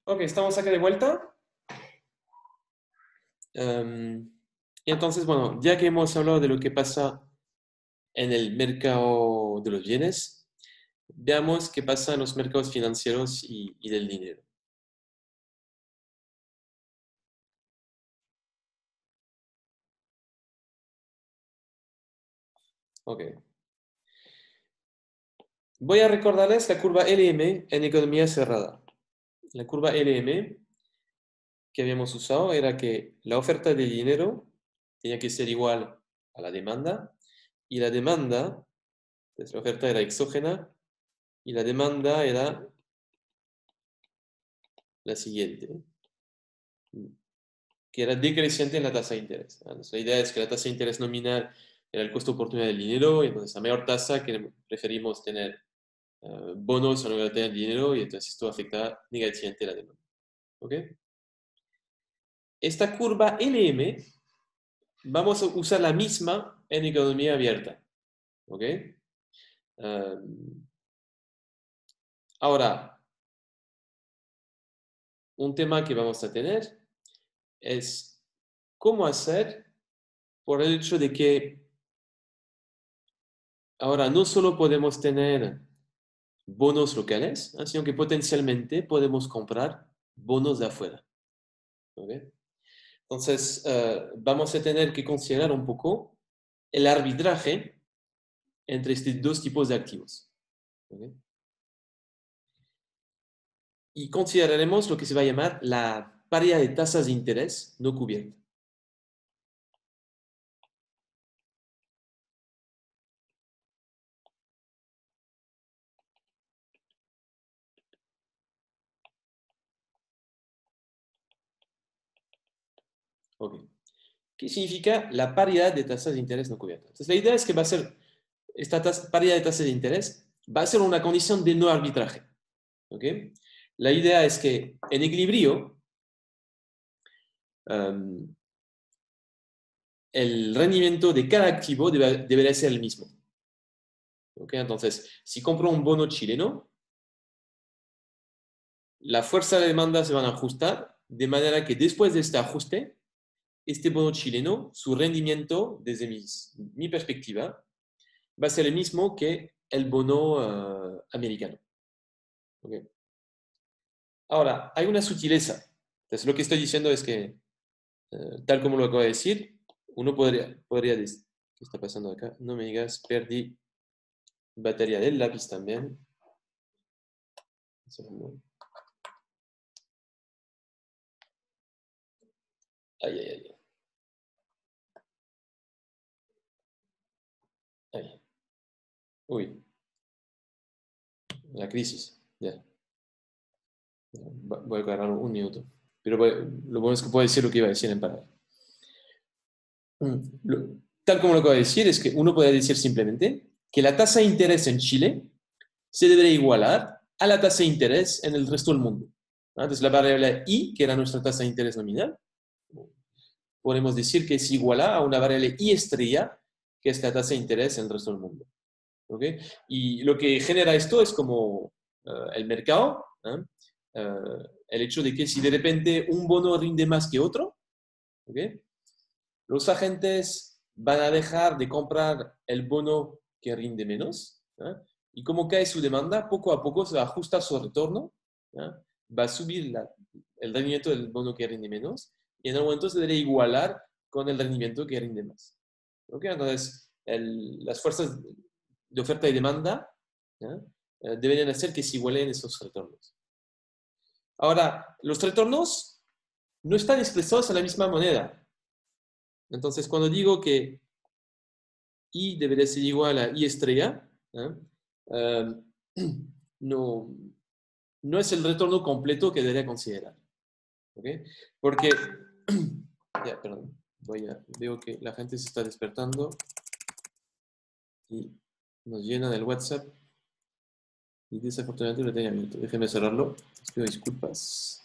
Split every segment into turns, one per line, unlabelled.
Ok, estamos acá de vuelta. Y entonces, bueno, ya que hemos hablado de lo que pasa en el mercado de los bienes, veamos qué pasa en los mercados financieros y del dinero. Ok. Voy a recordarles la curva LM en economía cerrada. La curva LM que habíamos usado era que la oferta de dinero tenía que ser igual a la demanda y la demanda, pues la oferta era exógena y la demanda era la siguiente, que era decreciente en la tasa de interés. Entonces, la idea es que la tasa de interés nominal era el costo de oportunidad del dinero, y entonces a mayor tasa que preferimos tener bonos en lugar de tener dinero, y entonces esto afecta negativamente la demanda. ¿Ok? Esta curva LM vamos a usar la misma en economía abierta. ¿Ok? Ahora, un tema que vamos a tener es cómo hacer por el hecho de que ahora no solo podemos tener bonos locales, sino que potencialmente podemos comprar bonos de afuera. ¿Okay? Entonces, vamos a tener que considerar un poco el arbitraje entre estos dos tipos de activos. ¿Okay? Y consideraremos lo que se va a llamar la paridad de tasas de interés no cubierta. Okay. ¿Qué significa la paridad de tasas de interés no cubierta? Entonces, la idea es que va a ser esta paridad de tasas de interés va a ser una condición de no arbitraje. ¿Okay? La idea es que en equilibrio el rendimiento de cada activo debería ser el mismo. ¿Okay? Entonces, si compro un bono chileno, la fuerza de demanda se van a ajustar de manera que después de este ajuste, este bono chileno, su rendimiento, desde mi perspectiva, va a ser el mismo que el bono americano. ¿Okay? Ahora, hay una sutileza. Entonces, lo que estoy diciendo es que, tal como lo acabo de decir, uno podría decir, ¿qué está pasando acá? No me digas, perdí batería del lápiz también. Un segundo. Ay, ay, ay. Ay. Uy, la crisis. Ya. Voy a agarrar un minuto. Pero lo bueno es que puedo decir lo que iba a decir en paralelo. Tal como lo acabo de decir, es que uno puede decir simplemente que la tasa de interés en Chile se debería igualar a la tasa de interés en el resto del mundo. Entonces, la variable I, que era nuestra tasa de interés nominal, podemos decir que es igual a una variable I estrella, que es la tasa de interés en el resto del mundo. ¿Okay? Y lo que genera esto es como el mercado, el hecho de que si de repente un bono rinde más que otro, ¿okay? Los agentes van a dejar de comprar el bono que rinde menos, y como cae su demanda, poco a poco se va a ajustar su retorno, va a subir el rendimiento del bono que rinde menos, y en el momento se debe igualar con el rendimiento que rinde más. ¿Okay? Entonces, las fuerzas de oferta y demanda deberían hacer que se igualen esos retornos. Ahora, los retornos no están expresados en la misma moneda. Entonces, cuando digo que I debería ser igual a I estrella, no, no es el retorno completo que debería considerar. ¿Okay? Porque, ya, perdón, veo que la gente se está despertando y nos llena el WhatsApp y desafortunadamente no tenía minuto. Déjenme cerrarlo. Les pido disculpas.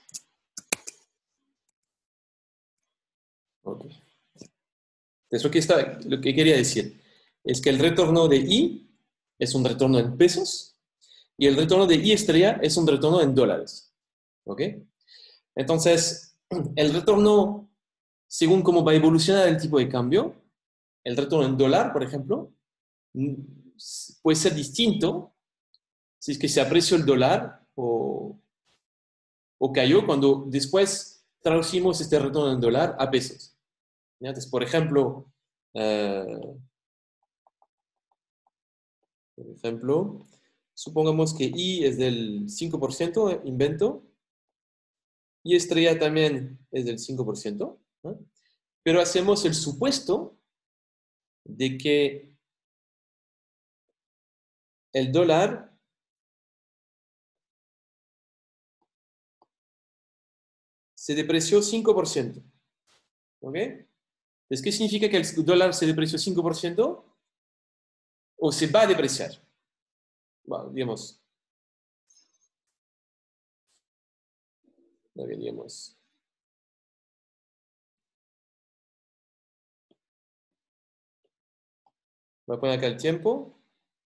Ok. Entonces, lo que quería decir es que el retorno de I es un retorno en pesos y el retorno de I estrella es un retorno en dólares. ¿Ok? Entonces, el retorno, según cómo va a evolucionar el tipo de cambio, el retorno en dólar, por ejemplo, mm, puede ser distinto si es que se apreció el dólar o cayó cuando después traducimos este retorno en dólar a pesos. ¿Ya? Entonces, eh, por ejemplo, supongamos que I es del 5%, invento, y estrella también es del 5%, ¿no? Pero hacemos el supuesto de que el dólar se depreció 5%. ¿Ok? Entonces, ¿qué significa que el dólar se depreció 5%? O se va a depreciar. Bueno, digamos, digamos, voy a poner acá el tiempo.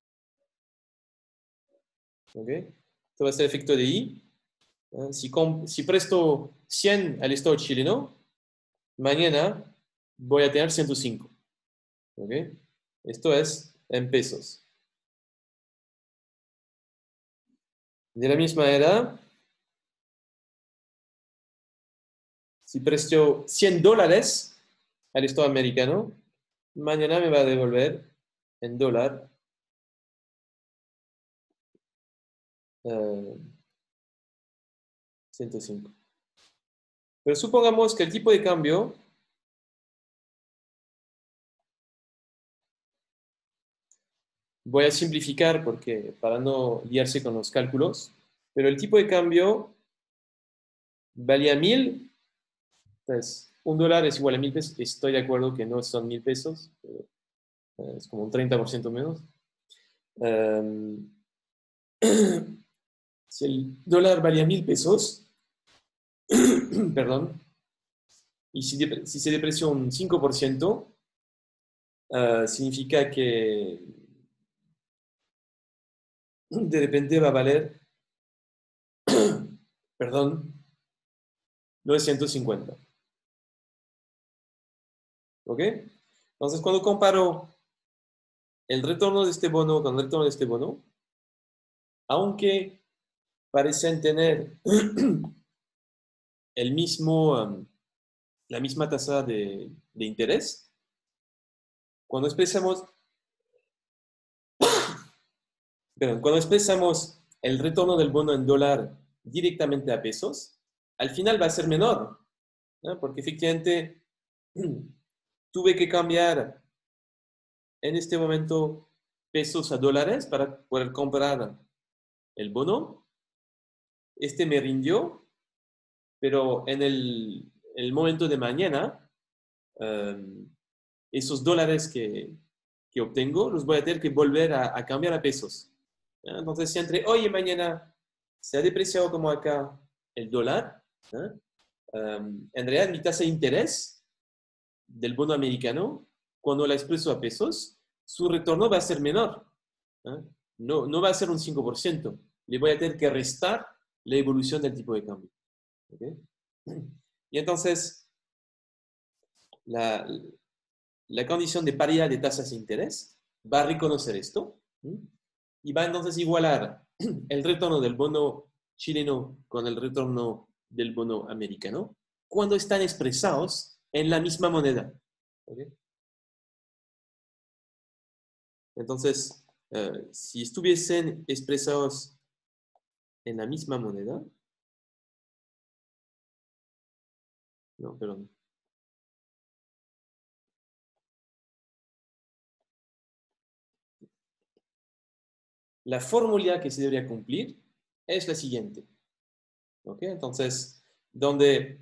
¿Ok? Esto va a ser el efecto de I. Si presto 100 al Estado chileno, mañana voy a tener 105. ¿Ok? Esto es en pesos. De la misma manera, si presto 100 dólares al Estado americano, mañana me va a devolver en dólar 105. Pero supongamos que el tipo de cambio, voy a simplificar porque para no liarse con los cálculos, pero el tipo de cambio valía 1000, entonces un dólar es igual a 1000 pesos. Estoy de acuerdo que no son 1000 pesos, pero, es como un 30% menos. Um, si el dólar valía 1000 pesos, perdón, y si se depreció un 5%, significa que de repente va a valer, perdón, 950. ¿Ok? Entonces, cuando comparo el retorno de este bono con el retorno de este bono, aunque parecen tener el mismo, la misma tasa de interés, cuando expresamos, cuando expresamos el retorno del bono en dólar directamente a pesos, al final va a ser menor, ¿no? Porque efectivamente tuve que cambiar en este momento pesos a dólares para poder comprar el bono. Este me rindió, pero en el momento de mañana, esos dólares que obtengo los voy a tener que volver a cambiar a pesos. ¿Ya? Entonces, si entre hoy y mañana se ha depreciado como acá el dólar, ¿ya? En realidad mi tasa de interés del bono americano, cuando la expreso a pesos, su retorno va a ser menor. ¿Ya? No, no va a ser un 5%. Le voy a tener que restar la evolución del tipo de cambio. ¿Okay? Y entonces, la, la condición de paridad de tasas de interés va a reconocer esto, ¿sí? Y va entonces a igualar el retorno del bono chileno con el retorno del bono americano cuando están expresados en la misma moneda. ¿Okay? Entonces, si estuviesen expresados en la misma moneda, no, perdón. La fórmula que se debería cumplir es la siguiente. ¿Ok? Entonces, donde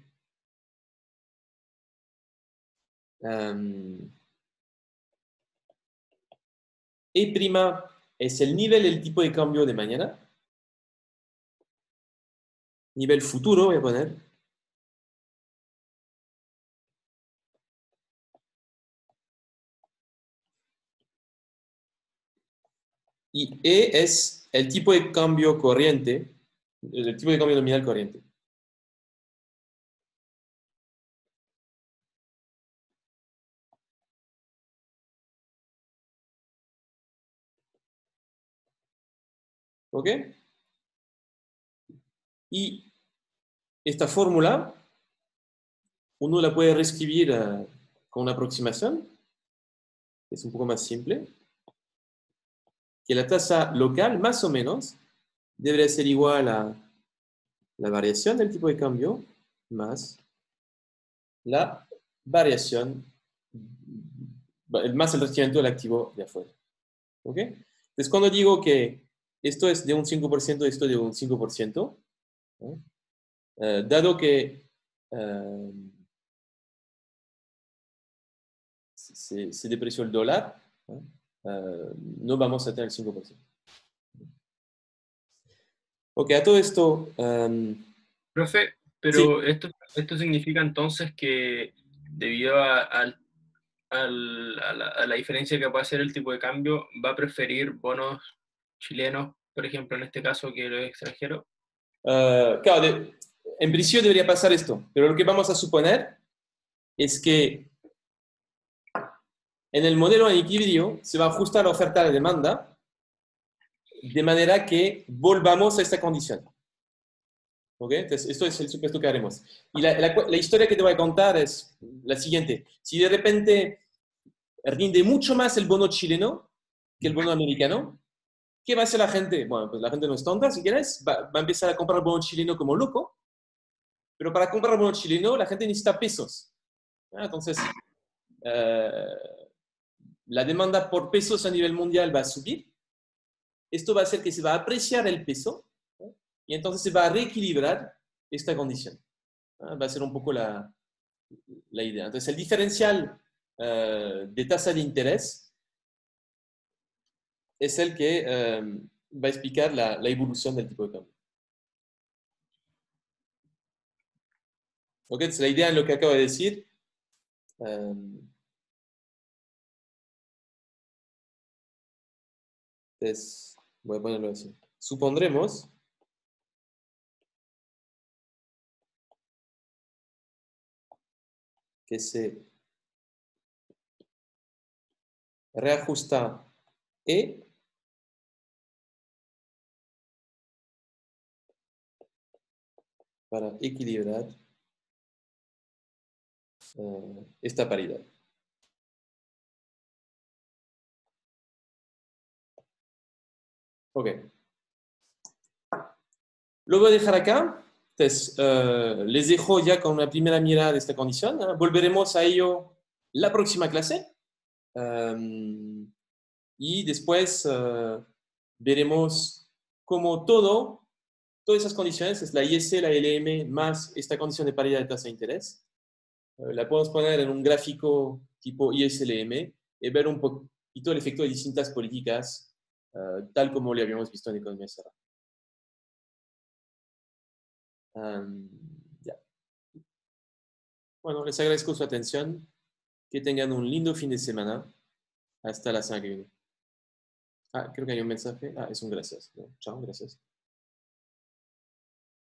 E' es el nivel del tipo de cambio de mañana, nivel futuro voy a poner, y E es el tipo de cambio corriente, el tipo de cambio nominal corriente. ¿Ok? Y esta fórmula, uno la puede reescribir con una aproximación, que es un poco más simple, que la tasa local, más o menos, debería ser igual a la variación del tipo de cambio más la variación, más el rendimiento del activo de afuera. ¿Ok? Entonces, cuando digo que esto es de un 5%, esto de un 5%, ¿no? Dado que se depreció el dólar, ¿no? No vamos a tener el 5%. Ok, a todo esto,
Profe,
sí,
pero esto significa entonces que debido a la diferencia que puede hacer el tipo de cambio, va a preferir bonos chilenos, por ejemplo, en este caso, que los extranjeros.
claro, en principio debería pasar esto, pero lo que vamos a suponer es que en el modelo en equilibrio se va a ajustar la oferta a la demanda de manera que volvamos a esta condición. ¿Ok? Entonces, esto es el supuesto que haremos. Y la historia que te voy a contar es la siguiente. Si de repente rinde mucho más el bono chileno que el bono americano, ¿qué va a hacer la gente? Bueno, pues la gente no es tonta, si quieres, va a empezar a comprar el bono chileno como loco, pero para comprar el bono chileno la gente necesita pesos. Entonces, eh, la demanda por pesos a nivel mundial va a subir. Esto va a hacer que se va a apreciar el peso, ¿no? Y entonces se va a reequilibrar esta condición. Va a ser un poco la idea. Entonces, el diferencial de tasa de interés es el que va a explicar la evolución del tipo de cambio. ¿Ok? Entonces, la idea en lo que acabo de decir es, voy a ponerlo así. Supondremos que se reajusta E para equilibrar esta paridad. Ok. Lo voy a dejar acá. Entonces, les dejo ya con una primera mirada de esta condición. Volveremos a ello la próxima clase. Y después veremos cómo todas esas condiciones, es la IS, la LM, más esta condición de paridad de tasa de interés, la podemos poner en un gráfico tipo ISLM y ver un poquito el efecto de distintas políticas, tal como lo habíamos visto en economía cerrada. Ya. Bueno, les agradezco su atención. Que tengan un lindo fin de semana. Hasta la semana que viene. Creo que hay un mensaje. Es un gracias, ¿no? Chao, gracias.